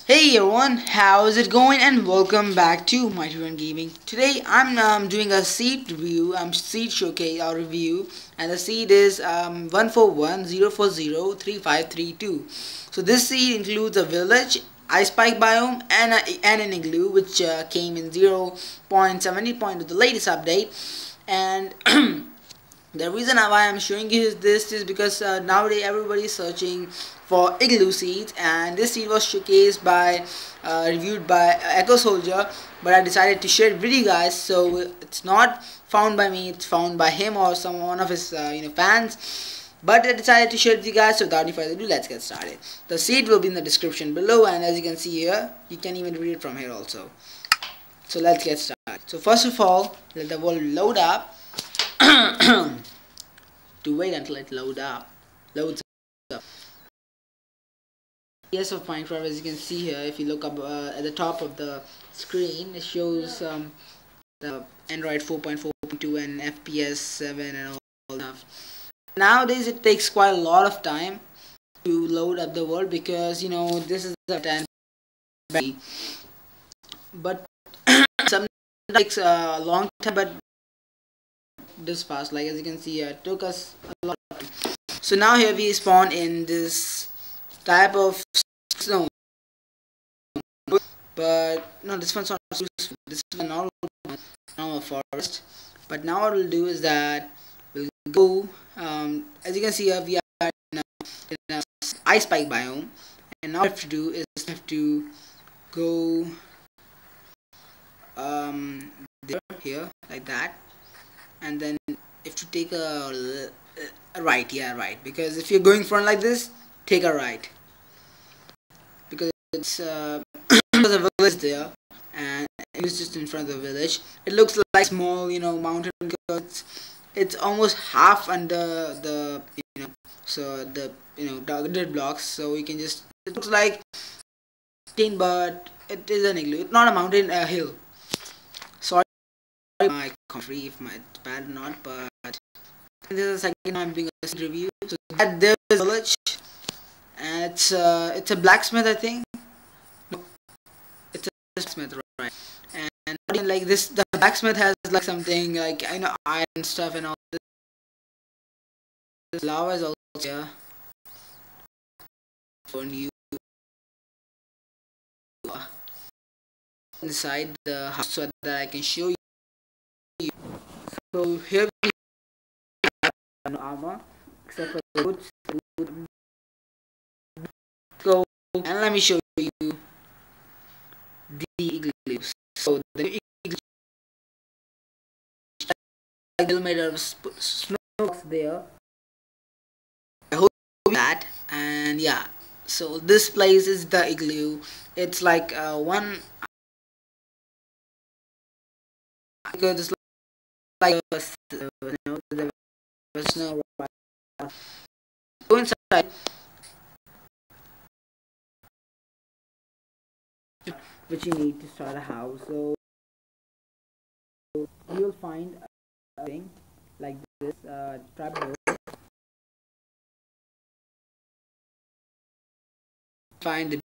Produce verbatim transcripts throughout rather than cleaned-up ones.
Hey everyone, how's it going? And welcome back to My Tutorial Gaming. Today I'm um, doing a seed review, um, seed showcase or review, and the seed is um, one four one zero four zero three five three two. So this seed includes a village, ice spike biome, and, a, and an igloo, which uh, came in zero point seventy point of the latest update. And the reason why I'm showing you this is because uh, nowadays everybody is searching for igloo seeds, and this seed was showcased by uh, reviewed by Echo Soldier, but I decided to share it with you guys. So it's not found by me, it's found by him or some one of his uh, you know fans, but I decided to share it with you guys. So without any further ado, let's get started. The seed will be in the description below, and as you can see here, you can even read it from here also. So let's get started. So first of all, let the world load up. To wait until it load up loads up. Yes, of Minecraft, as you can see here, if you look up uh, at the top of the screen, it shows um, the Android four point four point two and F P S seven and all stuff. Nowadays it takes quite a lot of time to load up the world because you know this is the time, but sometimes it takes a long time, but this fast, like as you can see, uh, it took us a lot of time. So now here we spawn in this type of snow, but no, this one's not useful. This is a normal normal forest. But now what we'll do is that we'll go, um, as you can see here, we are in a, in a ice spike biome, and now what we have to do is we have to go um, there, here, like that. And then if you take a, a right, yeah, right, because if you're going front like this, take a right, because it's uh, there's a village there, and it's just in front of the village. It looks like small, you know, mountain, because it's almost half under the, you know, so the, you know, dirt blocks. So you can just, it looks like tin, but it is an igloo. It's not a mountain, a hill. Sorry, my country if my it's bad or not, but this is the second time I'm doing a review. So that there is a village, and it's uh, it's a blacksmith, I think. No, it's a blacksmith, right? And, and like this, the blacksmith has like something like, I know, iron stuff and all this. This lava is also here for you inside the house so that I can show you. So here we have no armor except for the boots. Go and let me show you the igloos. So the igloo is made out of snowblocks there. I hope that, and yeah. So this place is the igloo. It's like uh, one, because it's like a, you know, the snow. Go inside. Which you need to start a house. So you'll find a thing like this, uh, trapdoor. Find the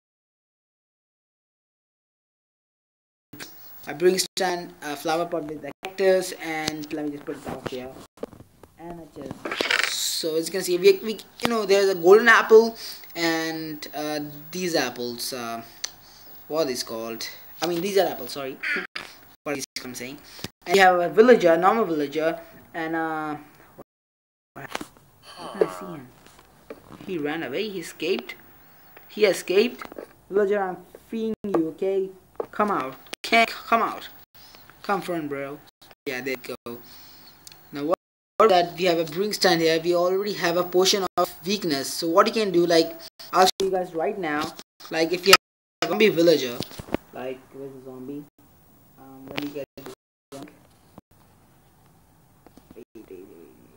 a brewing stand, a flower pot with the cactus, and let me just put it out here, and a chest. So as you can see, we, we you know, there's a golden apple, and uh, these apples, uh, what are these called? I mean, these are apples. Sorry, what is I'm saying? And you have a villager, normal villager, and uh, what can I see him? He ran away. He escaped. He escaped. Villager, I'm feeding you. Okay, come out. Can't come out. Come front, bro. Yeah, there you go. Now what? That we have a brewing stand here. We already have a potion of weakness. So what you can do, like I'll show you guys right now. Like if you have a zombie villager, like where's the zombie? Um, when you get drunk. Wait, wait, wait, wait.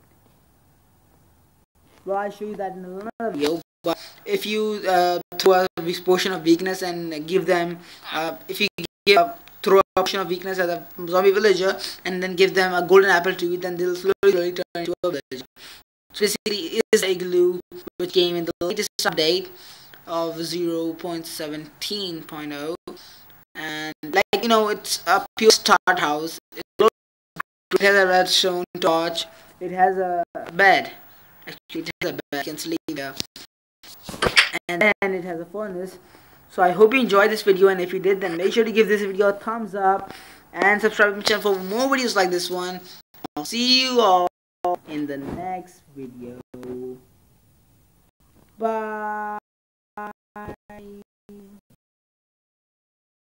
Well, I'll show you that in another video. But if you uh, throw a potion of weakness and give them, uh, if you give a throw a potion of weakness at a zombie villager and then give them a golden apple to eat, then they'll slowly, slowly turn into a villager. So basically, it is a igloo which came in the latest update. of zero point one seven point zero, and like you know, it's a pure start house. It has a redstone torch. It has a bed. Actually, it has a bed. You can sleep there, and then it has a furnace. So I hope you enjoyed this video, and if you did, then make sure to give this video a thumbs up and subscribe to my channel for more videos like this one. I'll see you all in the next video. Bye.